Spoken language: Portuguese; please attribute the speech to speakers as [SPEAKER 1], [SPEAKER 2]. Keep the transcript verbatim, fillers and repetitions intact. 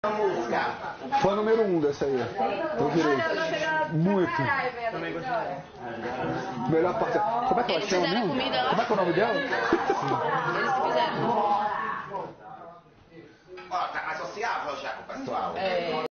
[SPEAKER 1] Fã número um dessa aí. Eu virei. Muito. Melhor parte. Como é que ela chama mesmo? Como é que é o nome dela?
[SPEAKER 2] Eles que fizeram.
[SPEAKER 3] Ó, tá associável já com o pessoal. É.